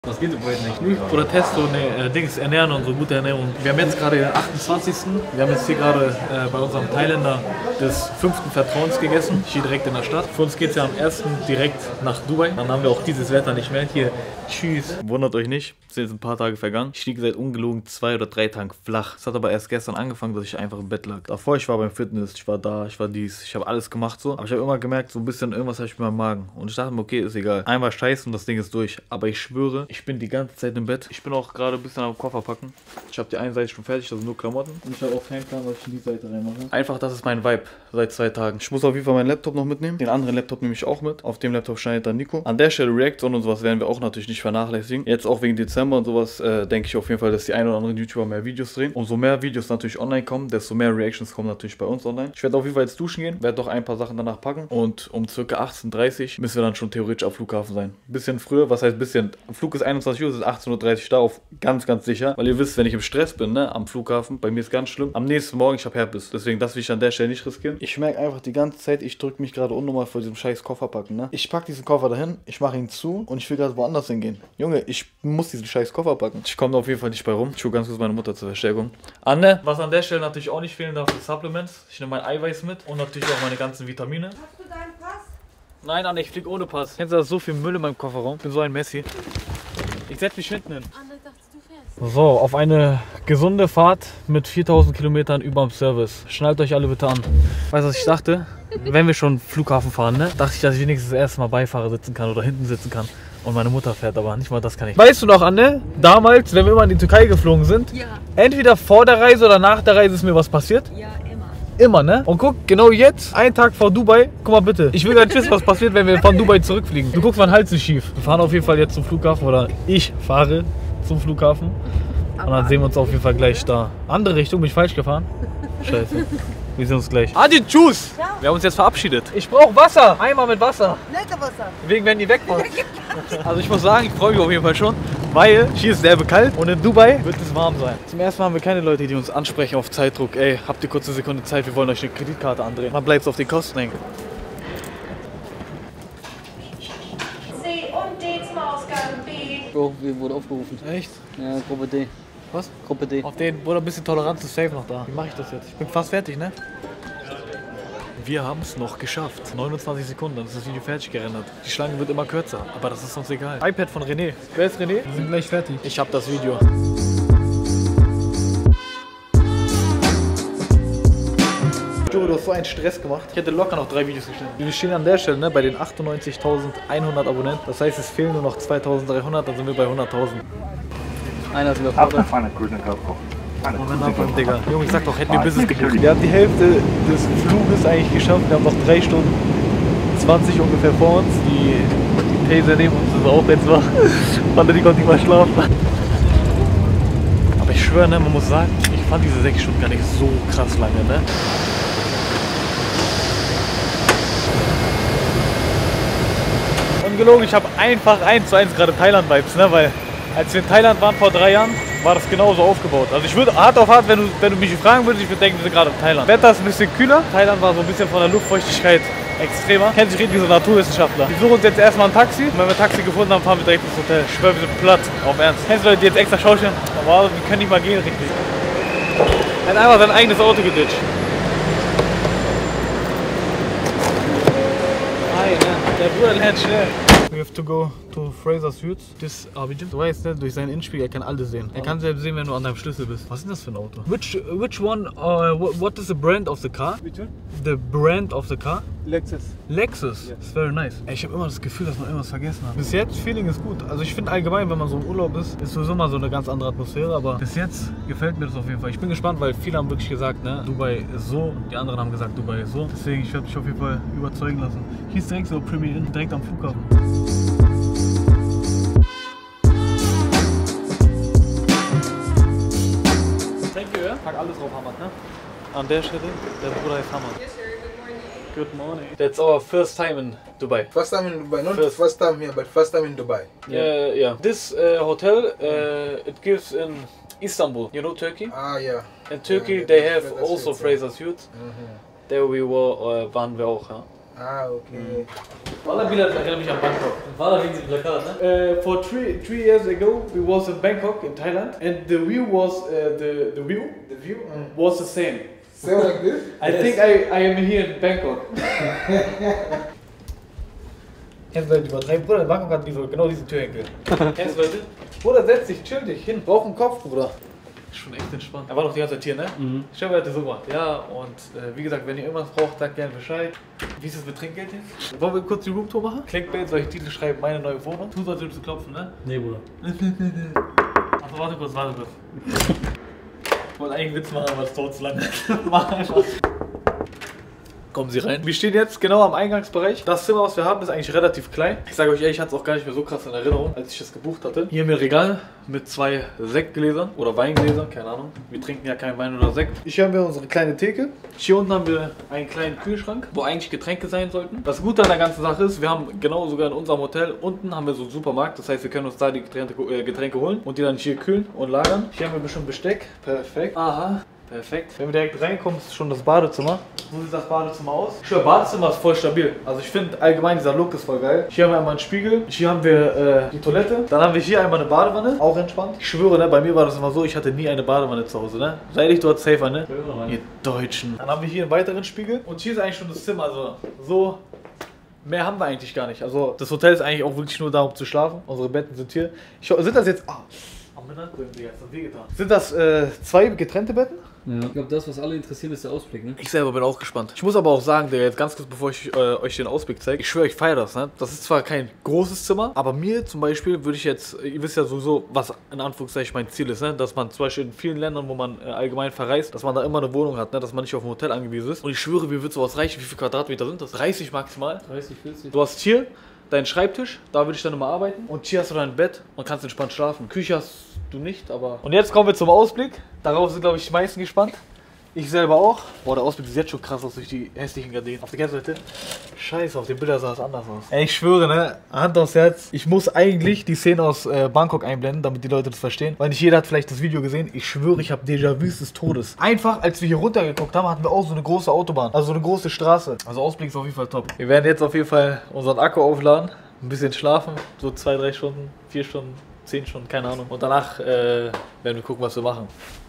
Was geht überhaupt nicht? Oder Testo, Dings, Ernähren und so, gute Ernährung. Wir haben jetzt gerade den 28. Wir haben jetzt hier gerade bei unserem Thailänder des 5. Vertrauens gegessen, hier direkt in der Stadt. Für uns geht es ja am 1. direkt nach Dubai. Dann haben wir auch dieses Wetter nicht mehr. Hier, tschüss. Wundert euch nicht, es sind jetzt ein paar Tage vergangen. Ich liege seit ungelogen 2 oder 3 Tagen flach. Es hat aber erst gestern angefangen, dass ich einfach im Bett lag. Davor, ich war beim Fitness, ich war da, ich war dies, ich habe alles gemacht so. Aber ich habe immer gemerkt, so ein bisschen irgendwas habe ich mit meinem Magen. Und ich dachte mir, okay, ist egal. Einmal scheiße und das Ding ist durch. Aber ich schwöre, ich bin die ganze Zeit im Bett. Ich bin auch gerade ein bisschen am Koffer packen. Ich habe die eine Seite schon fertig, das sind nur Klamotten. Und ich habe auch keinen Plan, was ich in die Seite reinmache. Einfach, das ist mein Vibe seit 2 Tagen. Ich muss auf jeden Fall meinen Laptop noch mitnehmen. Den anderen Laptop nehme ich auch mit. Auf dem Laptop schneidet dann Nico. An der Stelle Reaction und sowas werden wir auch natürlich nicht vernachlässigen. Jetzt auch wegen Dezember und sowas denke ich auf jeden Fall, dass die ein oder anderen YouTuber mehr Videos drehen. Umso mehr Videos natürlich online kommen, desto mehr Reactions kommen natürlich bei uns online. Ich werde auf jeden Fall jetzt duschen gehen, werde doch ein paar Sachen danach packen. Und um ca. 18:30 Uhr müssen wir dann schon theoretisch am Flughafen sein. Bisschen früher, was heißt bisschen? Flug ist 21 Uhr, es ist 18:30 Uhr da, auf ganz sicher. Weil ihr wisst, wenn ich im Stress bin, ne, am Flughafen, bei mir ist ganz schlimm. Am nächsten Morgen, ich habe Herpes. Deswegen, das will ich an der Stelle nicht riskieren. Ich merke einfach die ganze Zeit, ich drücke mich gerade unnormal vor diesem scheiß Koffer packen, ne. Ich packe diesen Koffer dahin, ich mache ihn zu und ich will gerade woanders hingehen. Junge, ich muss diesen scheiß Koffer packen. Ich komme auf jeden Fall nicht bei rum. Ich hole ganz kurz meine Mutter zur Verstärkung. Anne, was an der Stelle natürlich auch nicht fehlen darf, ist Supplements. Ich nehme mein Eiweiß mit und natürlich auch meine ganzen Vitamine. Hast du deinen Pass? Nein, Anne, ich fliege ohne Pass. Kennst du, da ist so viel Müll in meinem Kofferraum? Ich bin so ein Messi. Ich setze mich hinten hin. Anne, dachte du fährst. So, auf eine gesunde Fahrt mit 4000 Kilometern überm Service. Schnallt euch alle bitte an. Weißt du, was ich dachte? Wenn wir schon Flughafen fahren, ne? Dachte ich, dass ich wenigstens das erste Mal Beifahrer sitzen kann oder hinten sitzen kann. Und meine Mutter fährt, aber nicht mal das kann ich. Weißt du noch, Anne? Damals, wenn wir immer in die Türkei geflogen sind, Ja. entweder vor der Reise oder nach der Reise ist mir was passiert. Ja, immer. Immer, ne? Und guck, genau jetzt, einen Tag vor Dubai, guck mal bitte. Ich will gar nicht wissen, was passiert, wenn wir von Dubai zurückfliegen. Du guckst, mein Hals ist schief. Wir fahren auf jeden Fall jetzt zum Flughafen oder ich fahre zum Flughafen. Und dann sehen wir uns auf jeden Fall gleich da. Andere Richtung, bin ich falsch gefahren? Scheiße. Wir sehen uns gleich. Adi, tschüss! Wir haben uns jetzt verabschiedet. Ich brauche Wasser. Einmal mit Wasser. Wasser. Wegen, wenn die wegfahren. Also ich muss sagen, ich freue mich auf jeden Fall schon, weil hier ist derbe kalt und in Dubai wird es warm sein. Zum ersten Mal haben wir keine Leute, die uns ansprechen auf Zeitdruck. Ey, habt ihr kurz eine Sekunde Zeit, wir wollen euch eine Kreditkarte andrehen. Dann bleibt es auf die Kosten hängen. C und D zum Ausgang. B. Wurde aufgerufen. Echt? Ja, Gruppe D. Was? Gruppe D. Auf den wurde ein bisschen Toleranz ist safe noch da. Wie mache ich das jetzt? Ich bin fast fertig, ne? Wir haben es noch geschafft. 29 Sekunden, dann ist das Video fertig gerendert. Die Schlange wird immer kürzer, aber das ist uns egal. iPad von René. Wer ist René? Wir sind gleich fertig. Ich habe das Video. Du hast so einen Stress gemacht. Ich hätte locker noch 3 Videos geschnitten. Wir stehen an der Stelle, ne, bei den 98.100 Abonnenten. Das heißt, es fehlen nur noch 2.300, dann sind wir bei 100.000. Einer ist überfordert. Digga. Junge, ich sag doch, hätten wir Business gebucht. Wir haben die Hälfte des Fluges eigentlich geschafft. Wir haben noch 3 Stunden 20 ungefähr vor uns. Die Taser neben uns ist auch jetzt wach. Warte, die konnte nicht mal schlafen. Aber ich schwöre, ne, man muss sagen, ich fand diese 6 Stunden gar nicht so krass lange, ne? Ungelogen, ich habe einfach 1:1 gerade Thailand-Vibes, ne? Weil als wir in Thailand waren vor 3 Jahren, war das genauso aufgebaut. Also ich würde hart auf hart, wenn du mich fragen würdest, ich würde denken, wir sind gerade in Thailand. Wetter ist ein bisschen kühler. Thailand war so ein bisschen von der Luftfeuchtigkeit extremer. Kennt sich reden wie so Naturwissenschaftler. Wir suchen uns jetzt erstmal ein Taxi. Und wenn wir ein Taxi gefunden haben, fahren wir direkt ins Hotel. Ich schwöre, wir sind platt. Auf Ernst. Kennst du Leute, die jetzt extra schauspielen? Aber wir können nicht mal gehen richtig. Er hat einfach sein eigenes Auto geditcht. Hi, ne? Der Bruder lernt schnell. We have to go to Fraser's Hütte. Das Abidjan. Du weißt, ne, durch seinen Innenspiegel, er kann alles sehen. Er kann selbst sehen, wenn du an deinem Schlüssel bist. Was ist denn das für ein Auto? Which one, what is the brand of the car? Which one? The brand of the car? Lexus. Lexus. Yeah. It's very nice. Ey, ich habe immer das Gefühl, dass man irgendwas vergessen hat. Bis jetzt, Feeling ist gut. Also ich finde allgemein, wenn man so im Urlaub ist sowieso mal so eine ganz andere Atmosphäre. Aber bis jetzt gefällt mir das auf jeden Fall. Ich bin gespannt, weil viele haben wirklich gesagt, ne, Dubai ist so. Die anderen haben gesagt, Dubai ist so. Deswegen, ich werde mich auf jeden Fall überzeugen lassen. Hier ist direkt so Premier Inn, direkt am Flughafen. Thank you, ja? Pack alles drauf, Hamad, ne? An der Stelle, der Bruder heißt Hamad. Yes, sir. Good morning. That's our first time in Dubai. First time in Dubai, not first time here, but first time in Dubai. Yeah. This hotel, it gives in Istanbul. You know Turkey? Ah, yeah. In Turkey, Yeah, they have Fraser's also Hütte, Fraser's Hütte. There we were, waren wir auch, ja. Ah, okay. Walla erinnert mich an Bangkok. War da wegen dem Plakat, ne? For three years ago, we was in Bangkok in Thailand, and the view was the view was the same. So like this? I think I am here in Bangkok. Kennst du Leute übertreiben? Bruder, in Bangkok hat genau diesen Türhenkel. Kennst du Leute? Bruder, setz dich, chill dich hin, brauch einen Kopf, Bruder. Ist schon echt entspannt. Er war doch die ganze Zeit hier, ne? Mhm. Ich habe heute so gemacht. Ja, und wie gesagt, wenn ihr irgendwas braucht, sagt gerne Bescheid. Wie ist das mit Trinkgeld jetzt? Wollen wir kurz die Roomtour machen? Clickbait, soll ich Titel schreiben, meine neue Wohnung? Tu so, als würdest du klopfen, ne? Nee, Bruder. Achso, warte kurz. Ich wollte eigentlich einen Witz machen, aber es dauert zu lange. Mach einfach. Kommen Sie rein. Wir stehen jetzt genau am Eingangsbereich. Das Zimmer, was wir haben, ist eigentlich relativ klein. Ich sage euch ehrlich, ich hatte es auch gar nicht mehr so krass in Erinnerung, als ich das gebucht hatte. Hier haben wir ein Regal mit 2 Sektgläsern oder Weingläsern, keine Ahnung. Wir trinken ja keinen Wein oder Sekt. Hier haben wir unsere kleine Theke. Hier unten haben wir einen kleinen Kühlschrank, wo eigentlich Getränke sein sollten. Das Gute an der ganzen Sache ist, wir haben genau sogar in unserem Hotel, unten haben wir so einen Supermarkt. Das heißt, wir können uns da die Getränke holen und die dann hier kühlen und lagern. Hier haben wir bestimmt Besteck. Perfekt. Aha. Perfekt. Wenn wir direkt reinkommen, ist schon das Badezimmer. So sieht das Badezimmer aus. Ich schwöre, Badezimmer ist voll stabil. Also ich finde allgemein dieser Look ist voll geil. Hier haben wir einmal einen Spiegel. Hier haben wir die Toilette. Dann haben wir hier einmal eine Badewanne. Auch entspannt. Ich schwöre, ne, bei mir war das immer so, ich hatte nie eine Badewanne zu Hause. Ne? Sei ehrlich, du hast safer, ne? Ihr Deutschen. Dann haben wir hier einen weiteren Spiegel. Und hier ist eigentlich schon das Zimmer. Also so... Mehr haben wir eigentlich gar nicht. Also das Hotel ist eigentlich auch wirklich nur da, um zu schlafen. Unsere Betten sind hier. Sind das jetzt... Sind das 2 getrennte Betten? Ja. Ich glaube, das, was alle interessiert, ist der Ausblick, ne? Ich selber bin auch gespannt. Ich muss aber auch sagen, Digga, jetzt ganz kurz, bevor ich euch den Ausblick zeige, ich schwöre, ich feiere das, ne? Das ist zwar kein großes Zimmer, aber mir zum Beispiel würde ich jetzt, ihr wisst ja sowieso, was in Anführungszeichen mein Ziel ist, ne? Dass man zum Beispiel in vielen Ländern, wo man allgemein verreist, dass man da immer eine Wohnung hat, ne? Dass man nicht auf ein Hotel angewiesen ist. Und ich schwöre, mir wird sowas reichen. Wie viele Quadratmeter sind das? 30 maximal? 30, 40. Du hast hier deinen Schreibtisch, da würde ich dann immer arbeiten. Und hier hast du dein Bett und kannst entspannt schlafen. Küche hast du nicht, aber... Und jetzt kommen wir zum Ausblick. Darauf sind, glaube ich, die meisten gespannt. Ich selber auch. Boah, der Ausblick sieht jetzt schon krass aus durch die hässlichen Gardinen. Auf der Seite. Scheiße, auf den Bildern sah es anders aus. Ey, ich schwöre, ne? Hand aufs Herz. Ich muss eigentlich die Szene aus Bangkok einblenden, damit die Leute das verstehen. Weil nicht jeder hat vielleicht das Video gesehen. Ich schwöre, ich habe Déjà-vus des Todes. Einfach, als wir hier runtergeguckt haben, hatten wir auch so eine große Autobahn. Also so eine große Straße. Also Ausblick ist auf jeden Fall top. Wir werden jetzt auf jeden Fall unseren Akku aufladen. Ein bisschen schlafen. So 2, 3 Stunden, 4 Stunden, 10 Stunden, keine Ahnung. Und danach werden wir gucken, was wir machen.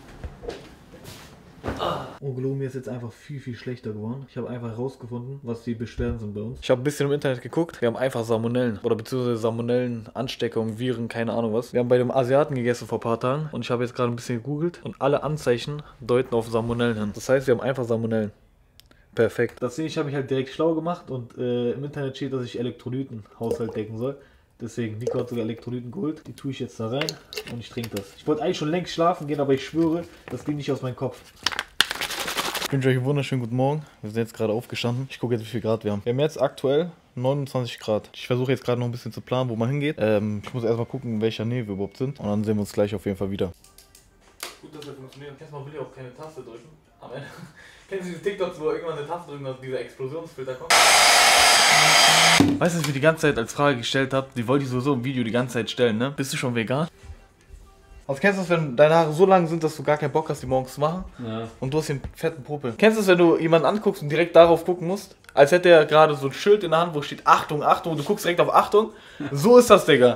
Oh, Glomi ist jetzt einfach viel, viel schlechter geworden. Ich habe einfach herausgefunden, was die Beschwerden sind bei uns. Ich habe ein bisschen im Internet geguckt. Wir haben einfach Salmonellen. Oder beziehungsweise Salmonellen, Ansteckungen, Viren, keine Ahnung was. Wir haben bei dem Asiaten gegessen vor ein paar Tagen. Und ich habe jetzt gerade ein bisschen gegoogelt. Und alle Anzeichen deuten auf Salmonellen hin. Das heißt, wir haben einfach Salmonellen. Perfekt. Das sehe ich, habe ich halt direkt schlau gemacht. Und im Internet steht, dass ich Elektrolytenhaushalt decken soll. Deswegen, Nico hat sogar Elektrolyten geholt. Die tue ich jetzt da rein und ich trinke das. Ich wollte eigentlich schon längst schlafen gehen, aber ich schwöre, das ging nicht aus meinem Kopf. Ich wünsche euch einen wunderschönen guten Morgen. Wir sind jetzt gerade aufgestanden. Ich gucke jetzt, wie viel Grad wir haben. Wir haben jetzt aktuell 29 Grad. Ich versuche jetzt gerade noch ein bisschen zu planen, wo man hingeht. Ich muss erstmal gucken, in welcher Nähe wir überhaupt sind. Und dann sehen wir uns gleich auf jeden Fall wieder. Gut, dass wir funktionieren. Kennst du, man will ja auch keine Taste drücken. Am Ende. Kennst du diese TikToks, wo irgendwann eine Taste drücken, dass dieser Explosionsfilter kommt? Weißt du, was ich mir die ganze Zeit als Frage gestellt habe? Die wollte ich sowieso im Video die ganze Zeit stellen, ne? Bist du schon vegan? Also kennst du das, wenn deine Haare so lang sind, dass du gar keinen Bock hast, die morgens zu machen? Ja. Und du hast den fetten Popel. Kennst du das, wenn du jemanden anguckst und direkt darauf gucken musst? Als hätte er gerade so ein Schild in der Hand, wo steht Achtung, Achtung, und du guckst direkt auf Achtung. So ist das, Digga.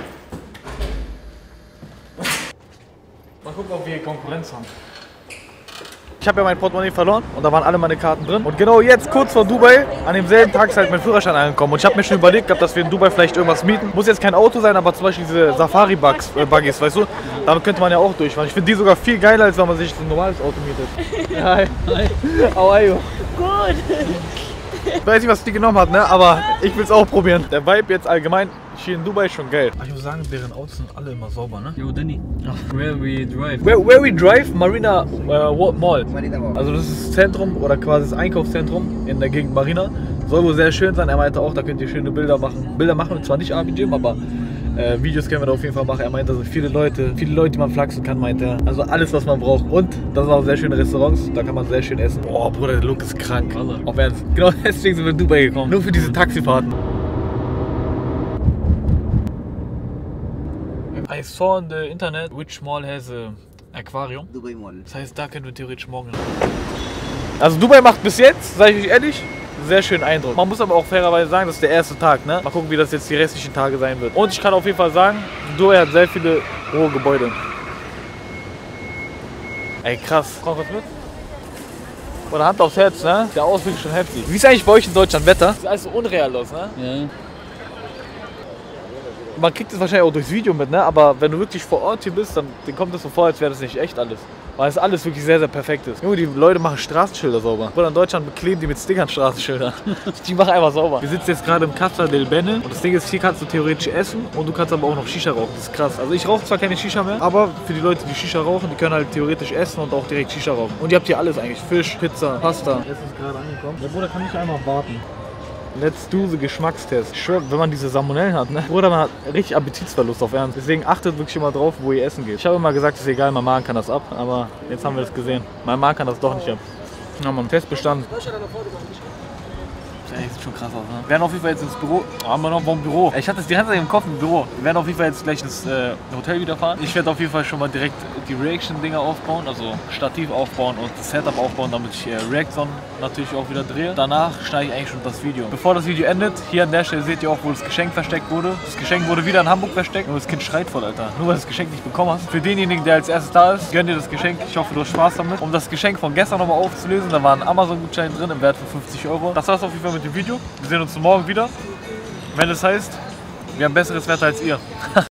Mal gucken, ob wir hier Konkurrenz haben. Ich habe ja mein Portemonnaie verloren und da waren alle meine Karten drin. Und genau jetzt, kurz vor Dubai, an demselben Tag ist halt mein Führerschein angekommen. Und ich habe mir schon überlegt gehabt, dass wir in Dubai vielleicht irgendwas mieten. Muss jetzt kein Auto sein, aber zum Beispiel diese Safari-Buggies, weißt du? Damit könnte man ja auch durchfahren. Ich finde die sogar viel geiler, als wenn man sich so ein normales Auto mietet. Hi. Hi. How are you? Gut. Ich weiß nicht, was die genommen hat, ne? Aber ich will es auch probieren. Der Vibe jetzt allgemein hier in Dubai ist schon geil. Ich muss sagen, deren Autos sind alle immer sauber, ne? Yo, Danny. Where we drive? Where we drive? Marina Mall. Also das ist das Zentrum oder quasi das Einkaufszentrum in der Gegend Marina. Soll wohl sehr schön sein. Er meinte auch, da könnt ihr schöne Bilder machen. Bilder machen wir zwar nicht Abidjim, aber Videos können wir da auf jeden Fall machen. Er meinte, also viele Leute, die man flachsen kann, meint er. Also alles, was man braucht. Und das sind auch sehr schöne Restaurants, da kann man sehr schön essen. Boah, Bruder, der Look ist krank. Auf Ernst. Genau deswegen sind wir in Dubai gekommen. Nur für diese Taxifahrten. I saw on the internet which mall has a aquarium. Dubai Mall. Das heißt, da können wir theoretisch morgen hin. Also Dubai macht bis jetzt, sage ich euch ehrlich, sehr schönen Eindruck. Man muss aber auch fairerweise sagen, das ist der erste Tag, ne? Mal gucken, wie das jetzt die restlichen Tage sein wird. Und ich kann auf jeden Fall sagen, Dubai hat sehr viele hohe Gebäude. Ey, krass. Komm kurz mit. Oder Hand aufs Herz, ne? Der Ausblick ist schon heftig. Wie ist eigentlich bei euch in Deutschland Wetter? Sieht alles so unreal aus, ne? Ja. Man kriegt es wahrscheinlich auch durchs Video mit, ne? Aber wenn du wirklich vor Ort hier bist, dann kommt es so vor, als wäre das nicht echt alles. Weil es alles wirklich sehr, sehr perfekt ist. Junge, die Leute machen Straßenschilder sauber. Oder in Deutschland bekleben die mit Stickern Straßenschilder. Die machen einfach sauber. Wir sitzen jetzt gerade im Casa del Bene. Und das Ding ist, hier kannst du theoretisch essen und du kannst aber auch noch Shisha rauchen. Das ist krass. Also ich rauche zwar keine Shisha mehr, aber für die Leute, die Shisha rauchen, die können halt theoretisch essen und auch direkt Shisha rauchen. Und ihr habt hier alles eigentlich. Fisch, Pizza, Pasta. Essen ist gerade angekommen. Der Bruder kann nicht einmal warten. Let's do the Geschmackstest. Ich schwör, wenn man diese Salmonellen hat, ne? Bruder, man hat richtig Appetitsverlust auf Ernst. Deswegen achtet wirklich immer drauf, wo ihr essen geht. Ich habe immer gesagt, es ist egal, mein Magen kann das ab, aber jetzt haben wir das gesehen. Mein Magen kann das doch nicht ab. Ja, man, Test bestanden. Ey, sieht schon krass aus, ne? Wir werden auf jeden Fall jetzt ins Büro. Haben wir noch ein Büro? Ich hatte das die ganze Zeit im Kopf im Büro. Wir werden auf jeden Fall jetzt gleich ins Hotel wieder fahren. Ich werde auf jeden Fall schon mal direkt die Reaction-Dinger aufbauen, also Stativ aufbauen und das Setup aufbauen, damit ich Reaction natürlich auch wieder drehe. Danach schneide ich eigentlich schon das Video. Bevor das Video endet, hier an der Stelle seht ihr auch, wo das Geschenk versteckt wurde. Das Geschenk wurde wieder in Hamburg versteckt und das Kind schreit voll, Alter. Nur weil du das Geschenk nicht bekommen hast. Für denjenigen, der als erstes da ist, gönn dir das Geschenk. Ich hoffe, du hast Spaß damit. Um das Geschenk von gestern nochmal aufzulösen, da war ein Amazon-Gutschein drin im Wert von 50 €. Das war's auf jeden Fall mit dem Video. Wir sehen uns morgen wieder, wenn es heißt, wir haben besseres Wetter als ihr.